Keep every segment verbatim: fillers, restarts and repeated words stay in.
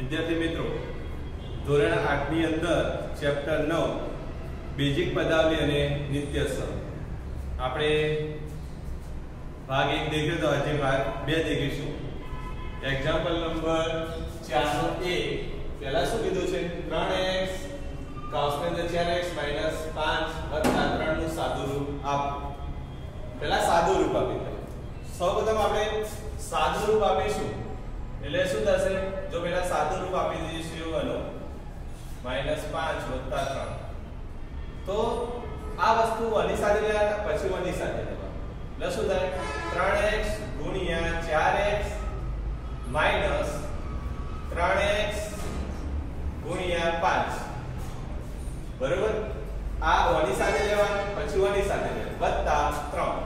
વિદ્યાર્થી મિત્રો, ધોરણ આઠ ની અંદર ચેપ્ટર નવ બેઝિક પદાવલી અને નિત્યસમ આપણે ભાગ એક દેખ્યો તો આજે ભાગ બે દેખીશું. એક્ઝામ્પલ નંબર ચાર નો એ પહેલા શું કીધું છે? ત્રણ એક્સ કૌંસની અંદર ચાર એક્સ માઈનસ પાંચ વત્તા ત્રણ નું સાદું રૂપ આપો. પહેલા સાદું રૂપ આપી દે. સૌપ્રથમ આપણે સાદું રૂપ આપીશું એટલે શું થશે? જો પહેલા સાદું રૂપ આપી દઈશું એનું માઈનસ પાંચ વત્તા ત્રણ, તો આ વસ્તુ આની સાથે લેવા પછી આની સાથે લેવા એટલે શું થાય? ત્રણ એક્સ ગુણ્યા ચાર એક્સ માઈનસ ત્રણ એક્સ ગુણ્યા પાંચ, બરોબર? આ આની સાથે લેવાનું પછી આની સાથે લેવાનું વત્તા ત્રણ.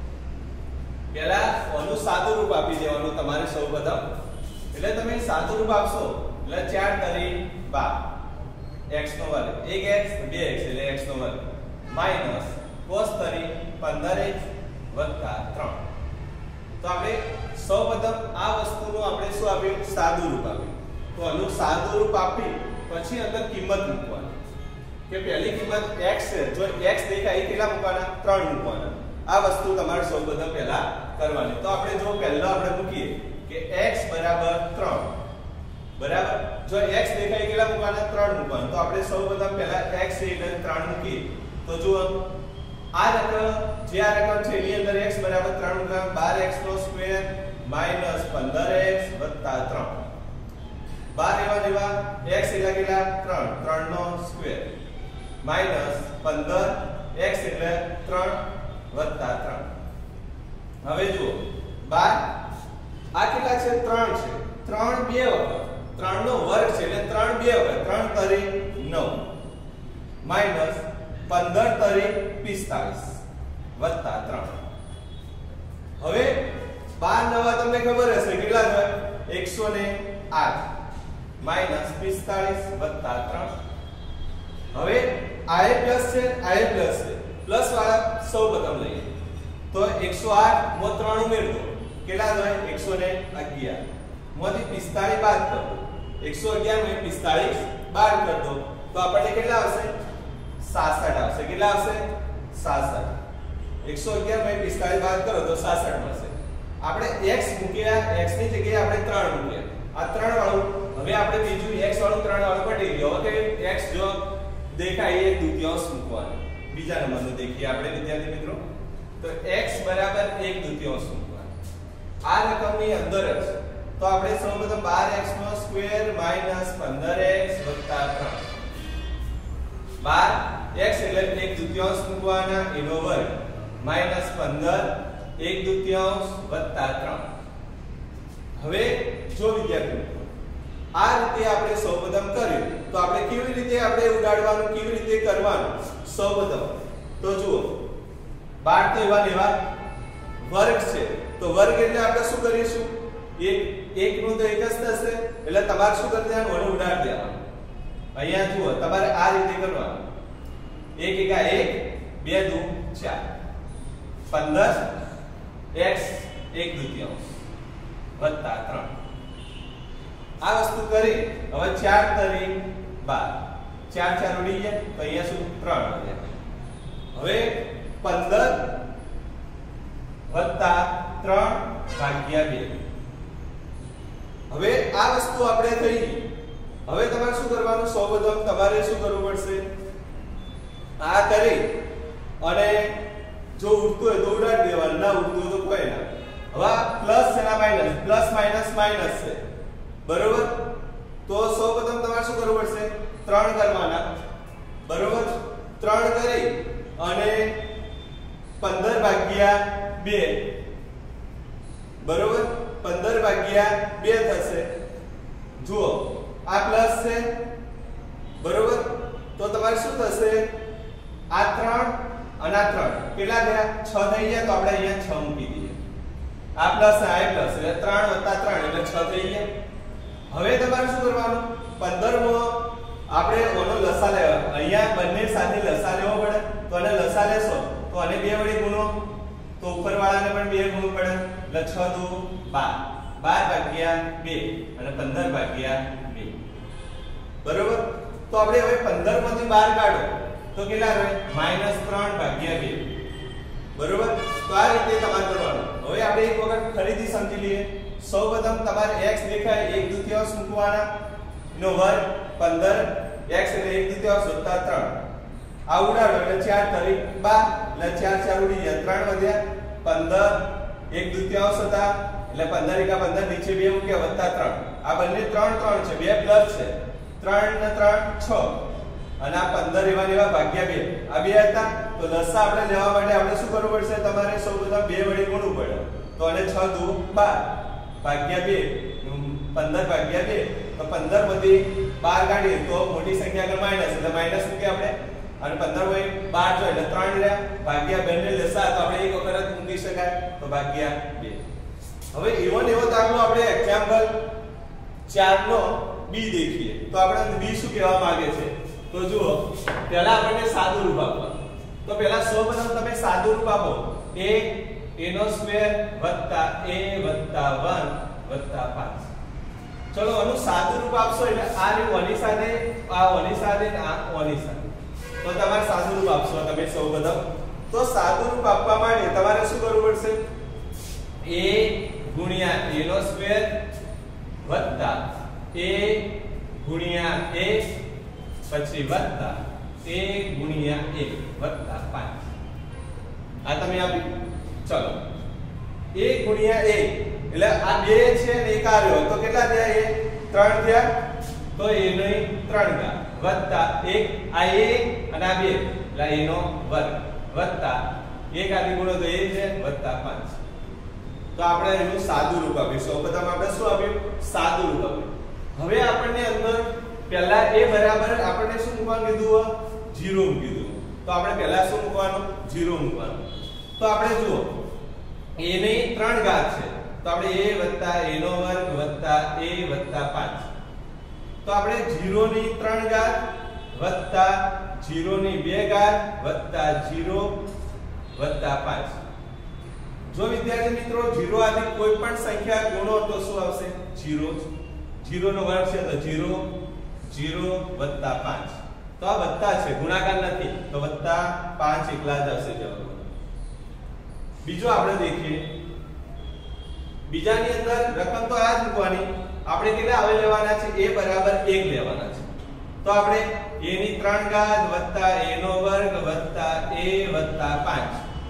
પહેલા આનું સાદું રૂપ આપી દેવાનું તમારે સૌપ્રથમ. એટલે તમે સાદું રૂપ આપશો એટલે ચાર તરી બાર x નો વર્ગ, એક x બે x એટલે x નો વર્ગ માઈનસ cos તરી પંદર x વત્તા ત્રણ. તો આપણે સૌપ્રથમ આ વસ્તુનું આપણે શું આપ્યું? સાદું રૂપ આપ્યું. તો આનું સાદું રૂપ આપી પછી અંદર કિંમત મૂકવાની કે પહેલી કિંમત x છે. જો x દેખાય એ કેટલા મૂકવાના? ત્રણ મૂકવાના. આ વસ્તુ તમારે સૌપ્રથમ પહેલા કરવાની. તો આપણે જો પહેલા આપણે મૂકીએ કે x બરાબર ત્રણ, બરાબર? જો x દેખાય કેટલા મૂકવાના? ત્રણ મૂકવાના. તો આપણે સૌપ્રથમ પહેલા x એટલે ત્રણ મૂકીએ. તો જુઓ આ રકમ જે આ રકમ છે એની અંદર x બરાબર ત્રણ મૂકવા બાર x નો સ્ક્વેર માઈનસ પંદર x વત્તા ત્રણ. બાર એવા જેવા x એટલે કેટલા? ત્રણ, ત્રણ નો સ્ક્વેર માઈનસ પંદર x એટલે ત્રણ વત્તા ત્રણ. હવે જુઓ બાર આ કેટલા છે? ત્રણ છે. ત્રણ બે વખત ત્રણ નો વર્ગ છે એટલે ત્રણ બે વખત ત્રણ તરી નવ માઈનસ પંદર તરી પિસ્તાળીસ વત્તા ત્રણ. હવે બાર નવા તમને ખબર હશે કેટલા થાય? એકસો ને આઠ માઈનસ પિસ્તાળીસ વત્તા ત્રણ. હવે આ પ્લસ છે, આ પ્લસ છે. પ્લસ વાળા સૌપ્રથમ લઈએ તો એકસો આઠ માં ત્રણ ઉમેર દો કેટલા થાય? એકસો ને અગિયાર માંથી પિસ્તાળીસ બાદ કરો. એકસો અગિયાર માં પિસ્તાળીસ બાદ કરી દો તો આપણને કેટલા આવશે? સાસઠ આવશે. કેટલા આવશે? સાસઠ. એકસો અગિયાર માં પિસ્તાળીસ બાદ કરો તો સાસઠ મળશે. આપણે x મૂક્યા, x ની જગ્યાએ આપણે ત્રણ મૂક્યા. આ ત્રણ વાળું હવે આપણે બીજું x વાળું ત્રણ વાળું પટી ગયો. હવે x જો દેખાય એ દૂતીયાંશ મૂકવાનું. બીજા નંબરનું દેખીએ આપણે વિદ્યાર્થી મિત્રો. તો x બરાબર એક દૂતીયાંશ મૂકવાનું આ રકમની અંદર જ. તો આપણે સૌપ્રથમ બાર x નો સ્ક્વેર માઈનસ પંદર x વત્તા ત્રણ. બાર x એટલે એક દૂતીયાંશ મૂકવાના એનો વર્ગ માઈનસ પંદર એક દૂતીયાંશ વત્તા ત્રણ. હવે જો વિદ્યાર્થી મિત્રો આ રીતે આપણે સૌપ્રથમ કર્યું તો આપણે કેવી રીતે આપણે ઉડાડવાનું, કેવી રીતે કરવાનું? સૌપ્રથમ તો જુઓ બાર તો એવા લેવા વર્ગ છે. તો વર્ગ એટલે આપણે શું કરીશું? એક એક નું તો એક જ થશે એટલે તમારે શું કરી દેવાનું? ઓને ઉડાડી દેવાનું. અહીંયા જુઓ તમારે આ રીતે કરવાનું. એક એકા એક, બે દુ ચાર, પંદર x એક દૂતીયાંશ વત્તા ત્રણ. આ વસ્તુ કરી હવે ચાર તરી બાર, ચાર ચાર ઉડી ગયા તો અહીંયા શું? ત્રણ વધ્યા. હવે પંદર વત્તા ત્રણ ભાગ્યા બે. હવે આ વસ્તુ આપણે થઈ ગઈ. હવે તમારે શું કરવાનું? સૌપ્રથમ તમારે શું કરવું પડશે? આ કરી અને જો ઉડતું હોય તો ઉડાડી દેવાનું, ના ઉડતું તો કોઈ ના. હવે પ્લસ છે ના માઈનસ? પ્લસ માઈનસ માઈનસ છે, બરોબર? તો સૌપ્રથમ તમારે શું કરવું પડશે? ત્રણ કરવાના, બરોબર? ત્રણ કરી અને પંદર ભાગ્યા બે, બરોબર? પંદર ભાગ્યા બે થશે. જુઓ આ પ્લસ છે, બરોબર? તો તમારે શું થશે? આ ત્રણ અને આ ત્રણ કેટલા થયા? છ થઈ ગયા. તો આપણે અહીંયા છ મૂકી દઈએ. આ પ્લસ આ પ્લસ એટલે ત્રણ વત્તા ત્રણ એટલે છ થઈ ગયા. હવે તમારે શું કરવાનું? પંદર માં આપણે ઓનો લસા લેવા. અહીંયા બંને સાથે લસા લેવો પડે. તો આને લસા લેશો તો આને બે વડે ગુણો તો ઉપરવાળાને પણ બે ગુણવું પડે એટલે છ દુ બાર બાર ભાગ્યા બે અને પંદર ભાગ્યા બે. બરોબર? તો આપણે હવે પંદર માંથી બાર કાઢો તો કેટલા રહે? માઈનસ ત્રણ ભાગ્યા બે. બરોબર? તો આ રીતે તમારે કરવાનું. હવે આપણે એક વખત ફરીથી સમજી લઈએ. સૌપ્રથમ તમારે x દેખાય એક દૂતીયાંશ મૂકવાના નો વર્ગ પંદર x એટલે એક દૂતીયાંશ વત્તા ત્રણ. આ ઉડાડો એટલે ચાર તરી બાર એટલે ચાર ચાર ઉડી ગયા, ત્રણ વધ્યા પંદર, એક દૂતીયાંશ હતા એટલે પંદર એકા પંદર, નીચે બે મૂક્યા વત્તા ત્રણ. આ બંને ત્રણ ત્રણ છે, બે પ્લસ છે, ત્રણ ને ત્રણ છ અને આ પંદર એવા એવા ભાગ્યા બે. આ બે હતા તો લસા આપણે લેવા માટે આપણે શું કરવું પડશે? તમારે સૌપ્રથમ બે વડે ગુણવું પડે. તો અને છ દુ બાર ભાગ્યા બે, પંદર ભાગ્યા બે. તો પંદર માંથી બાર કાઢીએ તો મોટી સંખ્યા આગળ માઈનસ એટલે માઈનસ મૂકીએ આપણે અને પંદર હોય બાર જો એટલે ત્રણ રહ્યા ભાગ્યા બે ને લસા તો આપણે એક વખત મૂકી શકાય તો ભાગ્યા બે. હવે એવો ને એવો દાખલો આપણે એક્ઝામ્પલ ચાર નો બી દેખીએ તો આપણે બી શું કહેવા માંગે છે? તો જુઓ પહેલા આપણને સાદું રૂપ આપવાનું. તો પહેલા સૌપ્રથમ તમે સાદું રૂપ આપો a a નો સ્ક્વેર વત્તા a વત્તા એક વત્તા પાંચ. ચલો આનું સાદું રૂપ આપશો એટલે આ ની ઓની સાથે આ ઓની સાથે આ ઓની સાથે તો તમારે સાદું રૂપ આપશો તમે સૌપ્રથમ. તો સાદું રૂપ આપવા માટે તમારે શું કરવું પડશે? a ગુણ્યા a નો સ્ક્વેર વત્તા a ગુણ્યા a પછી વત્તા a ગુણ્યા a વત્તા પાંચ. આ તમે આપી. ચલો a ગુણ્યા a એટલે આ બે છે ને એક આ રહ્યો તો કેટલા થયા? a ત્રણ થયા તો a નો ત્રણ ઘાત વત્તા એક આ a અને આ બે એટલે a નો વર્ગ વત્તા એક આથી ગુણો તો a છે વત્તા પાંચ. તો આપણે એનું સાદું રૂપ આપ્યું. સૌપ્રથમ આપણે શું આપ્યું? સાદું રૂપ આપ્યું. હવે આપણને અંદર પહેલા a બરાબર આપણને શું મૂકવાનું કીધું? ઝીરો મૂકી દીધું. તો આપણે પહેલા શું મૂકવાનું? ઝીરો મૂકવાનું. તો આપણે જુઓ a ની ત્રણ ઘાત છે તો આપણે a વત્તા a નો વર્ગ વત્તા a વત્તા પાંચ. તો આપણે ઝીરો ની ત્રણ ઘાત વત્તા ઝીરો ની બે ઘાત વત્તા ઝીરો વત્તા પાંચ. જો વિદ્યાર્થી મિત્રો ઝીરો આથી કોઈ પણ સંખ્યા ગુણો તો શું આવશે? ઝીરો. ઝીરો નો વર્ગ છે તો ઝીરો ઝીરો વત્તા પાંચ. તો આ વત્તા છે, ગુણાકાર નથી તો વત્તા પાંચ એકલા જ આવશે જવાબ. બીજો આપણે દેખીએ. બીજાની અંદર રકમ તો આ જ મૂકવાની. આપણે કેટલા આવે લેવાના છે? a બરાબર એક લેવાના છે. તો આપણે a ની ત્રણ ઘાત વત્તા a નો વર્ગ વત્તા a વત્તા પાંચ.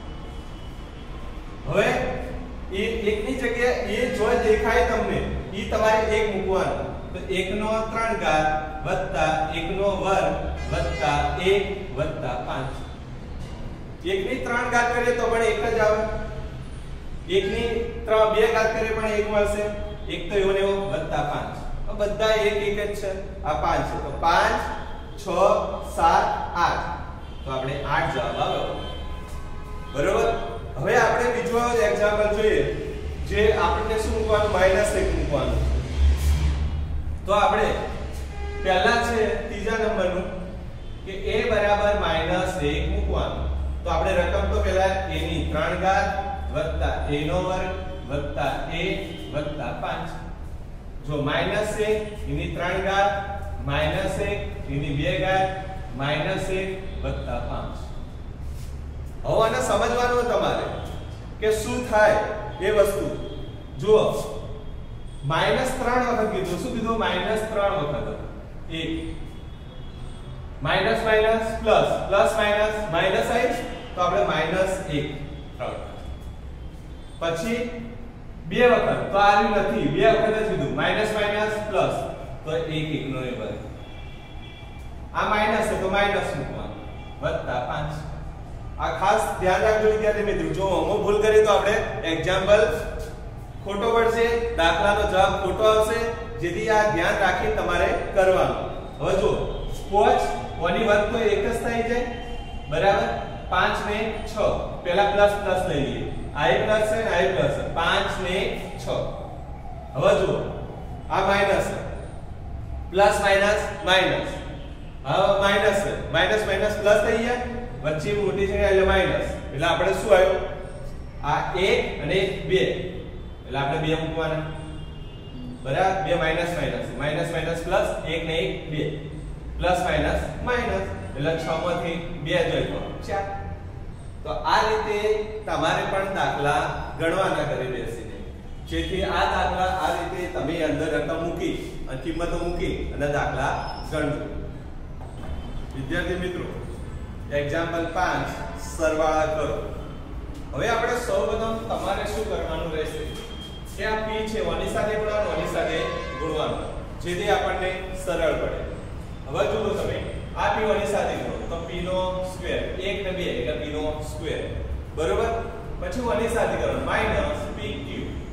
હવે એ એક ની જગ્યાએ a જો દેખાય તમને ઈ તમારે એક મૂકવાનું. તો એક નો ત્રણ ઘાત વત્તા એક નો વર્ગ વત્તા એક વત્તા પાંચ. એક ની ત્રણ ઘાત કરીએ તો પણ એક જ આવે. એક ની ત્રણ બે ઘાત કરીએ પણ એક મળશે. એક તો એવો ને એવો વત્તા પાંચ. આ બધા એક એક જ છે. આ પાંચ છે તો પાંચ છ સાત આઠ. તો આપણે આઠ જવાબ આવ્યો. બરોબર? હવે આપણે બીજો એક્ઝામ્પલ જોઈએ જે આપણને શું મૂકવાનું? માઈનસ એક મૂકવાનું. તો આપણે પહેલા છે ત્રીજા નંબરનું કે a બરાબર માઈનસ એક મૂકવાનું. તો આપણે રકમ તો પહેલા a ની ત્રણ ઘાત વત્તા a નો વર્ગ વત્તા a વત્તા પાંચ. જો માઈનસ એક એની ત્રણ ઘાત માઈનસ એક એની બે ઘાત માઈનસ એક વત્તા પાંચ. હવે આને સમજવાનું તમારે કે શું થાય એ વસ્તુ. જુઓ માઈનસ ત્રણ વખત કીધું. શું કીધું? માઈનસ ત્રણ વખત. એક minus minus plus plus minus minus આવી તો આપણે માઈનસ એક ત્રણ. પછી બે વખત તો આવ્યું નથી, બે વખત જ કીધું. માઈનસ માઈનસ પ્લસ તો એક એક નો એ વર્ગ. આ માઈનસ છે તો માઈનસ મૂકવાનું વત્તા પાંચ. આ ખાસ ધ્યાન રાખજો વિદ્યાર્થી મિત્રો. જો અમે ભૂલ કરી તો આપણે એક્ઝામ્પલ ખોટો પડશે, દાખલાનો જવાબ ખોટો આવશે. જેથી આ ધ્યાન રાખી તમારે કરવાનું. હવે જો પાંચ ઓની વર્ગ તો એક જ થઈ જાય બરાબર. પાંચ ને છ પહેલા પ્લસ પ્લસ લઈ લઈએ. આ એક પ્લસ છે આ એક પ્લસ છે. પાંચ ને છ. હવે જુઓ આ માઈનસ છે પ્લસ માઈનસ માઈનસ. હવે માઈનસ છે માઈનસ માઈનસ પ્લસ થઈ ગયા. વચ્ચે મોટી છે એટલે માઈનસ. એટલે આપણે શું આવ્યું? આ એક અને બે એટલે આપણે બે મૂકવાના. બરાબર બે minus minus minus minus plus એક ને એક બે પ્લસ માઈનસ માઈનસ એટલે છ માંથી બે જોઈતો ચાર તો આ રીતે તમારે પણ દાખલા ગણવાના કરી બેસીને જેથી આ દાખલા આ રીતે તમે અંદર રકમ મૂકી અને કિંમતો મૂકી અને દાખલા ગણજો વિદ્યાર્થી મિત્રો એક્ઝામ્પલ પાંચ સરવાળા કરો હવે આપણે સૌપ્રથમ તમારે શું કરવાનું રહેશે કે આ p છે ઓની સાથે ગુણવાનું ઓની સાથે ગુણવાનું જેથી આપણને સરળ પડે હવે જુઓ તમે આ p ઓની સાથે ગુણો તો p નો સ્ક્વેર એક ને બે એટલે p નો સ્ક્વેર બરોબર પછી ઓની સાથે કરો માઈનસ pq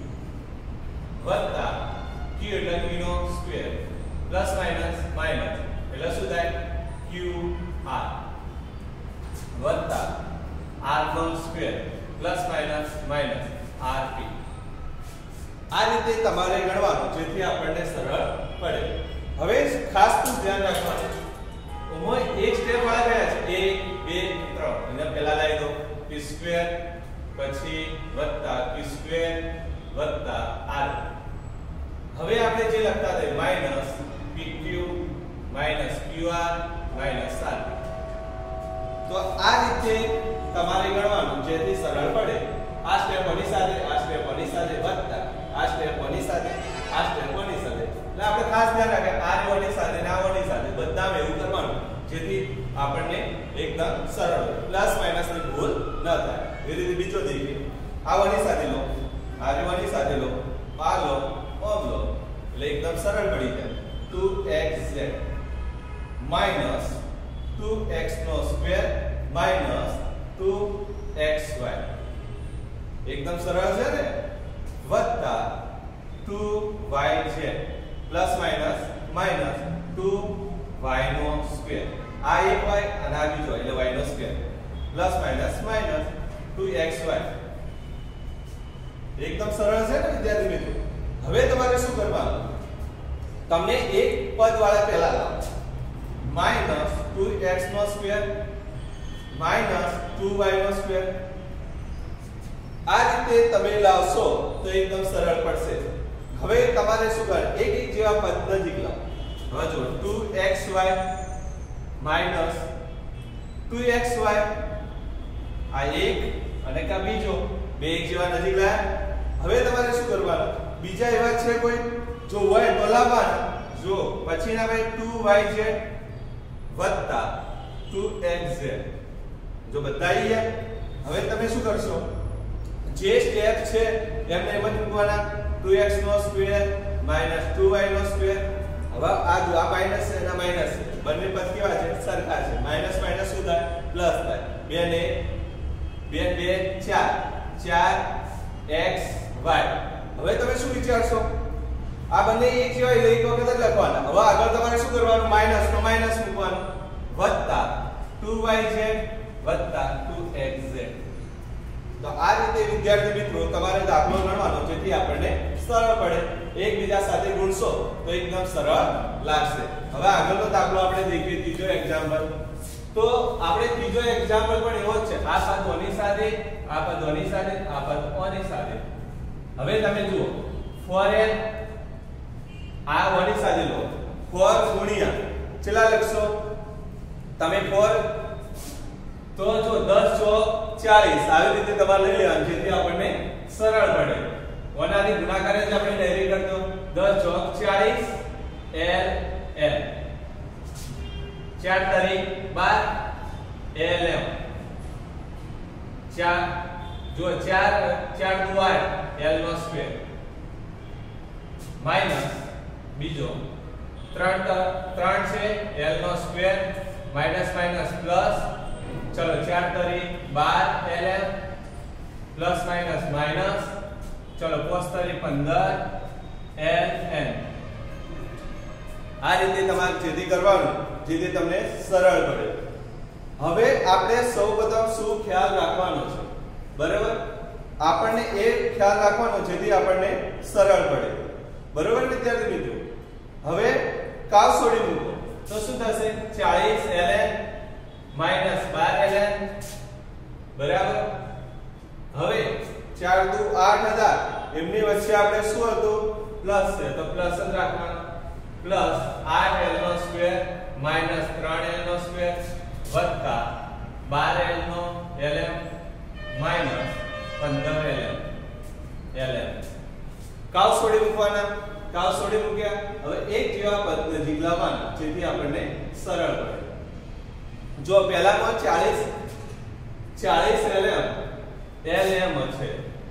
વત્તા q એટલે q નો સ્ક્વેર પ્લસ માઈનસ માઈનસ એટલે શું થાય qr વત્તા r નો square plus minus minus rp આ રીતે તમારે ગણવાનું જેથી આપણને સરળ પડે હવે ખાસ તો ધ્યાન રાખવાનું ઓમાં એક સ્ટેપ વાળા ગયા છે એક બે ત્રણ એને પહેલા લઈ દો p સ્ક્વેર પછી વત્તા q સ્ક્વેર વત્તા r હવે આપણે જે લખતા હતા minus pq minus qr minus r તો આ રીતે તમારે ગણવાનું જેથી સરળ પડે આ સ્ટેપ ઓની સાથે આ સ્ટેપ ઓની સાથે વત્તા આ સ્ટેપ ઓની સાથે આ સ્ટેપ ઓની સાથે એટલે આપણે ખાસ ધ્યાન રાખે આ ઓની સાથે ને આ ઓની સાથે બધામાં એવું કરવાનું જેથી આપણને એકદમ સરળ પ્લસ માઈનસ ની ભૂલ ન થાય એ રીતે બીજો દેખે આ ઓની સાથે લો આ ઓની સાથે લો આ લો ઓમ લો એટલે એકદમ સરળ પડી જાય two x z minus two x નો square minus two x y એકદમ સરળ છે ને વત્તા two y z plus minus minus two y નો સ્ક્વેર આ એક y અને આ બીજો એટલે y નો square plus minus minus two x y એકદમ સરળ છે ને વિદ્યાર્થી મિત્રો હવે તમારે શું કરવાનું તમને એક પદ વાળા પહેલા લાવો માઈનસ ટુ એક્સ નો સ્ક્વેર માઈનસ ટુ વાય નો સ્ક્વેર આ રીતે તમે લાવશો તો એકદમ સરળ પડશે હવે તમારે શું કરવાનું એક એક જેવા પદ નજીક લાવો હવે જો two x y minus two x y આ એક અને કા બીજો બે એક જેવા નજીક લાયા હવે તમારે શું કરવાનું બીજા એવા છે કોઈ જો હોય તો લાવવાના જો પછીના ભાઈ ટુ વાય ઝેડ વત્તા ટુ એક્સ ઝેડ જો બધા આવી ગયા હવે તમે શું કરશો જે સ્ટેપ છે એમને એમ જ મૂકવાના ટુ એક્સ નો સ્ક્વેર માઈનસ ટુ વાય નો સ્ક્વેર હવે આ જો આ માઈનસ છે અને માઈનસ છે બંને પદ કેવા છે સરખા છે માઈનસ માઈનસ શું થાય પ્લસ થાય બે ને બે બે ચાર ચાર એક્સ વાય હવે તમે શું વિચારશો આ બંને એક જેવા એટલે એક વખત જ લખવાના હવે આગળ તમારે શું કરવાનું માઈનસ નો માઈનસ મૂકવાનું વત્તા ટુ વાય ઝેડ વત્તા ટુ એક્સ ઝેડ તો આ રીતે વિદ્યાર્થી મિત્રો તમારે દાખલો ગણવાનો જેથી આપણને સરળ પડે એકબીજા સાથે ગુણશો તો એકદમ સરળ લાગશે હવે આગળનો દાખલો આપણે દેખીએ ત્રીજો એક્ઝામ્પલ તો આપણે ત્રીજો એક્ઝામ્પલ પણ એવો જ છે આ પદ ઓની સાથે આ પદ ઓની સાથે આ પદ ઓની સાથે હવે તમે જુઓ ફોર n આ ઓની સાથે લો ફોર ગુણ્યા કેટલા લખશો તમે ફોર તો જો દસ ચોક ચાલીસ આવી રીતે તમારે લઈ લેવાનું જેથી આપણને સરળ પડે ઓનાથી ગુણાકાર જ આપણે ડાયરેક્ટ કરતો દસ ચોક ચાલીસ l l ચાર તારીખ બાર l m ચાર જો ચાર ચાર દુ આઠ l નો સ્ક્વેર માઈનસ બીજો ત્રણ ત્રણ છે l નો સ્ક્વેર માઈનસ માઈનસ પ્લસ ચલો ચાર તારીખ બાર lm પ્લસ માઈનસ માઈનસ ચલો પાંચ તારીખ પંદર ln આ રીતે તમારે જેથી કરવાનું જેથી તમને સરળ પડે હવે આપણે સૌપ્રથમ શું ખ્યાલ રાખવાનો છે બરાબર આપણને એ ખ્યાલ રાખવાનો જેથી આપણને સરળ પડે બરાબર વિદ્યાર્થી મિત્રો હવે કાવ છોડી મૂકો તો શું થશે ચાલીસ ln માઈનસ બાર ln બરાબર હવે ચાર દુ આઠ હતા એમની વચ્ચે આપણે શું હતું પ્લસ છે તો પ્લસ જ રાખવાનો પ્લસ આઠ એલ નો સ્ક્વેર માઈનસ ત્રણ એલ નો સ્ક્વેર વત્તા બાર એલ નો lm માઈનસ પંદર lm lm કાઉસ છોડી મૂકવાના કાઉસ છોડી મૂક્યા હવે એક જેવા પદ નજીક લાવવાના જેથી આપણને સરળ પડે જો પહેલામાં ચાલીસ ચાલીસ lm lm છે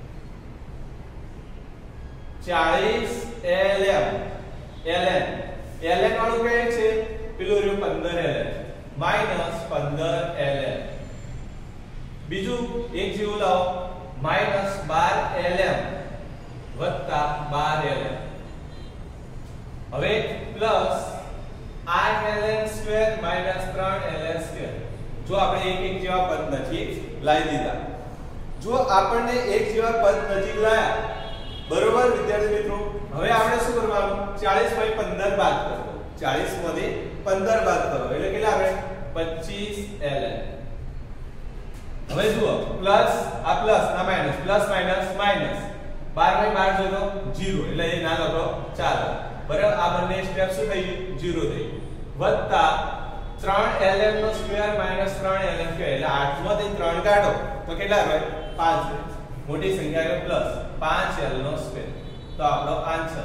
ચાલીસ lm ln ln વાળું કઈ છે પેલું રહ્યું પંદર ln માઈનસ પંદર ln બીજું એક જેવું લાવો માઈનસ બાર lm વત્તા બાર ln હવે પ્લસ આઠ ln સ્ક્વેર માઈનસ ત્રણ ln સ્ક્વેર જો આપણે એક એક જેવા પદ નજીક લાવી દીધા જો આપણને એક જેવા પદ નજીક લાયા બરોબર વિદ્યાર્થી મિત્રો હવે આપણે શું કરવાનું ચાલીસ માંથી પંદર બાદ કરો ચાલીસ માંથી પંદર બાદ કરો એટલે કેટલા આવે પચીસ ln હવે જુઓ પ્લસ આ પ્લસ ના માઈનસ પ્લસ માઈનસ માઈનસ બાર માંથી બાર જો તો ઝીરો એટલે એ ના લખો ચાલો બરાબર આ બંને સ્ટેપ શું થઈ ગયું ઝીરો થઈ વત્તા ત્રણ ln નો સ્ક્વેર માઈનસ ત્રણ ln સ્ક્વેર એટલે આઠ માંથી ત્રણ કાઢો તો કેટલા આવે પાંચ રહે મોટી સંખ્યા કે પ્લસ પાંચ l નો સ્ક્વેર તો આપણો આન્સર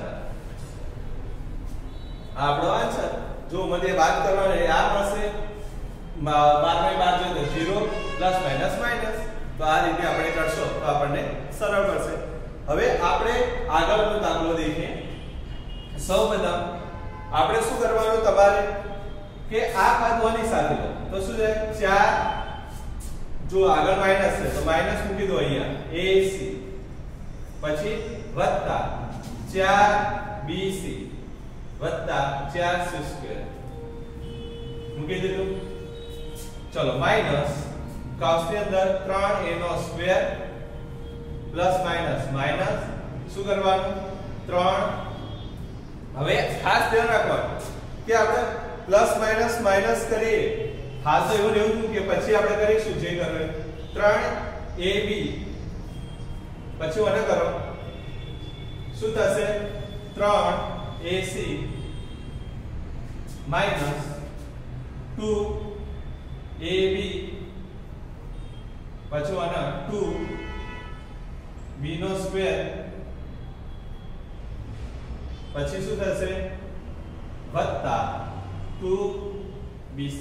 આપણો આન્સર જો મને વાત કરવાની આ મળશે બાર માંથી બાર જો તો ઝીરો પ્લસ માઈનસ માઈનસ તો આ રીતે આપણે કરશો તો આપણને સરળ પડશે હવે આપણે આગળનો દાખલો દેખીએ સૌપ્રથમ આપણે શું કરવાનું તમારે કે આ પદ કોની સાથે લો તો શું છે ચાર જો આગળ માઈનસ છે તો માઈનસ મૂકી દો અહીંયા ac પછી વત્તા ચાર bc વત્તા ચાર c સ્ક્વેર મૂકી દીધું ચલો માઈનસ કાઉસની અંદર ત્રણ a નો સ્ક્વેર પ્લસ માઈનસ માઈનસ શું કરવાનું ત્રણ હવે ખાસ ધ્યાન રાખવાનું કે આપણે પ્લસ માઈનસ માઈનસ કરીએ હા તો એવું એવું કે પછી આપણે કરીશું જે કરવું ત્રણ ab પછી મને કરો શું થશે ત્રણ ac માઈનસ ટુ ab પછી મને ટુ b નો સ્ક્વેર પછી શું થશે વત્તા ટુ bc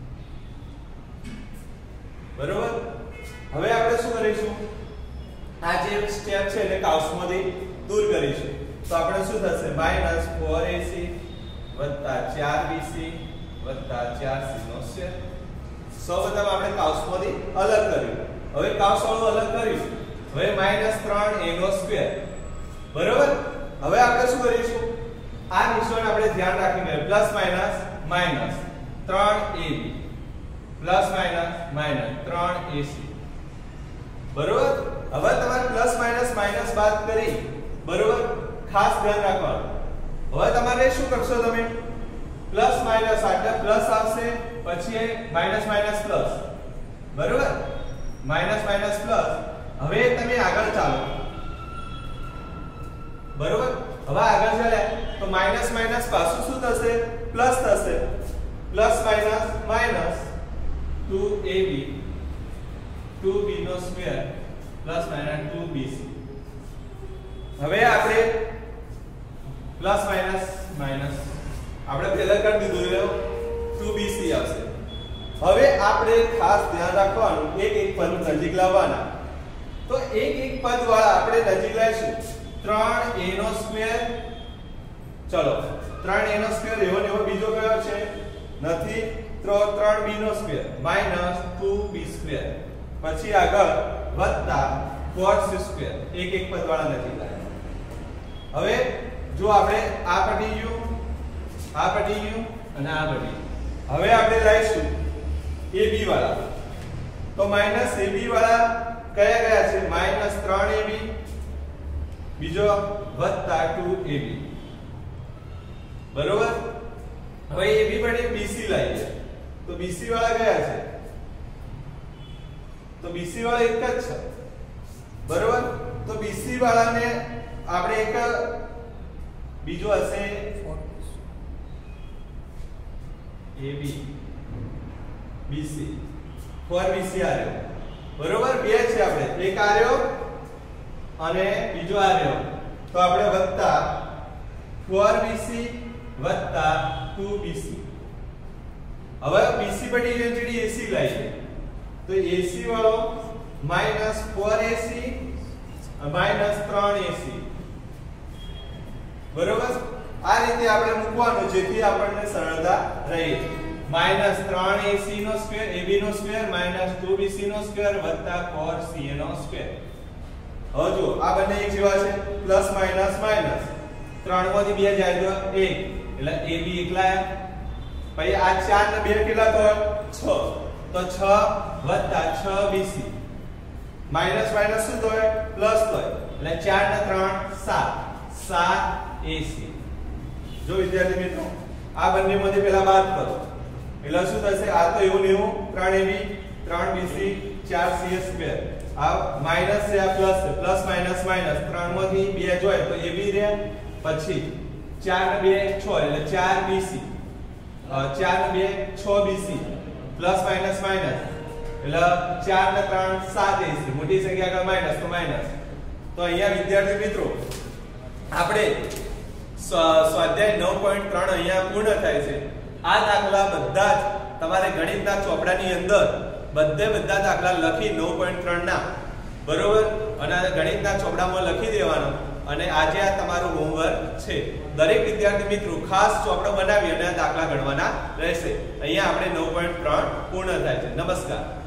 બરોબર હવે આપણે શું કરીશું આ જે સ્ટેપ છે એને કાઉસમાંથી દૂર કરીશું તો આપણે શું થશે માઈનસ ચાર ac વત્તા ચાર bc વત્તા ચાર c નો સ્ક્વેર સૌપ્રથમ આપણે કાઉસમાંથી અલગ કર્યું હવે કાઉસ વાળું અલગ કર્યું હવે માઈનસ ત્રણ a નો સ્ક્વેર બરોબર હવે આપણે શું કરીશું આ નિશાન આપણે ધ્યાન રાખીને પ્લસ માઈનસ માઈનસ ત્રણ ab પ્લસ માઈનસ માઈનસ ત્રણ ac બરોબર હવે તમારે પ્લસ માઈનસ માઈનસ બાદ કરી બરોબર ખાસ ધ્યાન રાખવાનું હવે તમારે શું કરશો તમે પ્લસ માઈનસ એટલે પ્લસ આવશે પછી માઈનસ માઈનસ પ્લસ બરોબર માઈનસ માઈનસ પ્લસ હવે તમે આગળ ચાલો બરોબર હવે આગળ ચાલ્યા તો માઈનસ માઈનસ પાછું શું થશે પ્લસ થશે plus minus minus two ab two b નો square plus minus two bc હવે આપણે પ્લસ માઈનસ માઈનસ આપણે પહેલા કરી દીધું એટલે ટુ bc આવશે હવે આપણે ખાસ ધ્યાન રાખવાનું એક એક પદ નજીક લાવવાના તો એક એક પદ વાળા આપણે નજીક લાવીશું ત્રણ a નો સ્ક્વેર ચલો ત્રણ a નો સ્ક્વેર એવો ને એવો બીજો કયો છે નથી ત્રણ b નો square minus two b square પછી આગળ વત્તા ચાર c સ્ક્વેર એક એક પદ વાળા નજીક લાવ્યા હવે જો આપણે આ પટી ગયું આ પટી ગયું અને આ પટી હવે આપણે લાવીશું ab વાળા તો માઈનસ ab વાળા કયા કયા છે માઈનસ ત્રણ ab બીજો વત્તા ટુ ab બરોબર હવે ab પડે bc લાવીએ તો bc વાળા કયા છે તો bc વાળા એક જ છે બરોબર તો bc વાળાને આપણે એક બીજો હશે A B B C four B C આવ્યો બરોબર બે છે આપણે એક આવ્યો અને બીજો આવ્યો તો આપણે વત્તા ફોર B C વત્તા ટુ B C હવે B C બની ઇવેન્ચ્યુઅલી A C લાવીએ તો A C વાળો minus four A C minus three A C બરોબર આ રીતે આપણે મૂકવાનું જેથી આપણને સરળતા રહે માઈનસ થ્રી A C નો સ્ક્વેર A B નો square minus two B C નો સ્ક્વેર વત્તા ફોર C A નો સ્ક્વેર હવે જો આ બંને એક જેવા છે પ્લસ માઈનસ માઈનસ ત્રણ માંથી બે જાય તો એક એટલે A B એકલા પછી આ ચાર ને બે કેટલા થાય છ તો છ વત્તા છ B C માઈનસ માઈનસ શું થાય પ્લસ થાય એટલે ચાર ને ત્રણ સાત સાત A C જો વિદ્યાર્થી મિત્રો આ બંને માંથી પહેલા બાદ કરો એટલે શું થશે આ તો એવું ને એવું ત્રણ A B ત્રણ B C ચાર C A સ્ક્વેર આ માઈનસ છે આ પ્લસ છે પ્લસ માઈનસ માઈનસ ત્રણ માંથી બે જોઈએ તો A B રહે પછી ચાર ને બે છ એટલે ચાર B C ચાર ને બે છ B C plus minus minus એટલે ચાર ને ત્રણ સાત A C મોટી સંખ્યા આગળ માઈનસ તો માઈનસ તો અહીંયા વિદ્યાર્થી મિત્રો આપણે સ્વાધ્યાય નવ પોઈન્ટ ત્રણ અહીંયા પૂર્ણ થાય છે આ દાખલા બધા જ તમારે ગણિતના ચોપડાની અંદર બધે બધા દાખલા લખી નવ પોઈન્ટ ત્રણ ના બરોબર અને ગણિતના ચોપડામાં લખી દેવાનો અને આજે આ તમારું હોમવર્ક છે દરેક વિદ્યાર્થી મિત્રો ખાસ ચોપડો બનાવી અને દાખલા ગણવાના રહેશે અહીંયા આપણે નવ પોઈન્ટ ત્રણ પૂર્ણ થાય છે નમસ્કાર